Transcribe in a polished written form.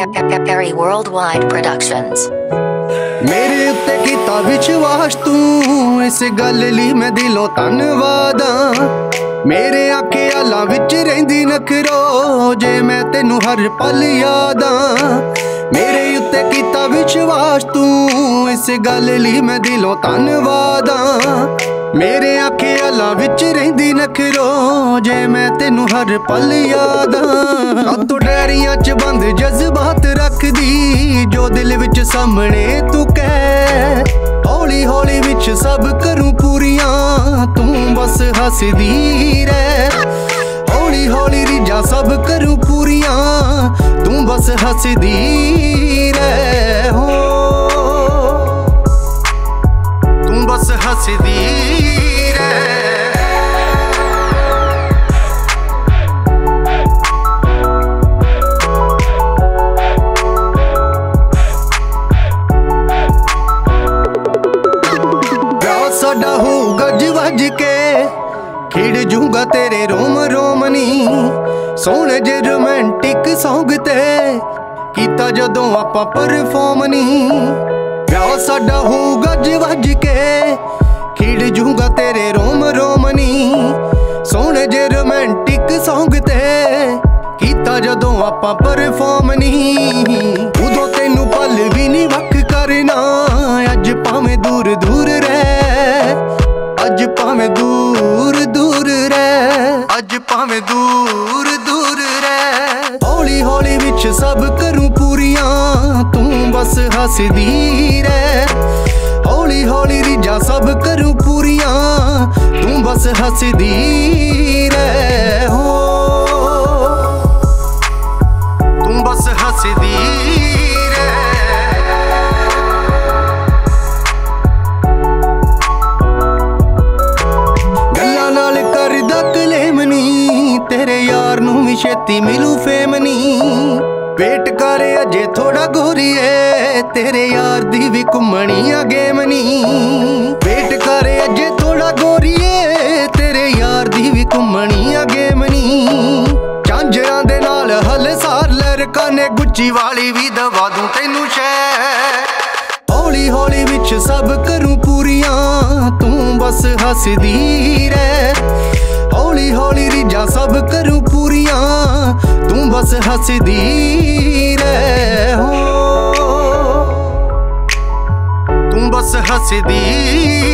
Perry Worldwide Productions। मेरे उत्ते कीता विश्वास तू, इस गल लई मैं दिलों धन्नवाद। मेरे आखे आलां विच रहिंदी नखरो, जे मैं तेनू हर पल याद। मेरे उत्ते कीता विश्वास तू, इस गल लई मैं दिलों धन्नवाद। मेरे आखे आलां विच रहिंदी नखरो, जे मैं तेनू हर पल याद। तो डायरियां च बंद जज्बात रखदी, जो दिल विच सामने तू कह। हौली हौली विच सब करूं पूरियां, तू बस हसदी रह। हौली हौली रिजा सब करूं पूरियां, तू बस हसदी रह। हो तू बस हसदी रह। साडा होगा वज के, खिड़ जूंगा तेरे रोम रोम नी। सोहणे जे रोमांटिक सॉन्ग ते कीता जदों आपां परफॉर्म नी। प्यार साडा होगा वज के, खिड़ जूंगा तेरे रोम रोम नी। सोहणे जे रोमांटिक सॉन्ग ते कीता जदों आपां परफॉर्म नी। उदों तैनू पल भी नहीं वख करना, अज भावें दूर दूर रह। अज भावें दूर दूर रह, अज भावें दूर दूर रह। हौली हौली विच सब करूं पूरियां, तू बस हसदी रह। हौली हौली रिजा सब करूं पूरियां, तू बस हसदी रह। हो तू बस हसदी रह। गल्लां नाल करदा कलेम नी, तेरे यार नू भी छेती मिलू फेम नी। वेट कर अजे थोड़ा गोरीए, तेरे यार दी भी घुम्मनी आ गेम नी। वेट कर अजे थोड़ा गोरीए, तेरे यार दी भी घुम्मनी आ गेम नी। झांजरां दे नाल हलसार लरका ने, गुच्ची वाली भी दवा दूं तैनू शह। हौली हौली विच सब करूं पूरियां, तू बस हसदी रह। हौली हौली रिजा सब करूं पूरियां, तू बस हसदी रह। हो तू बस हसदी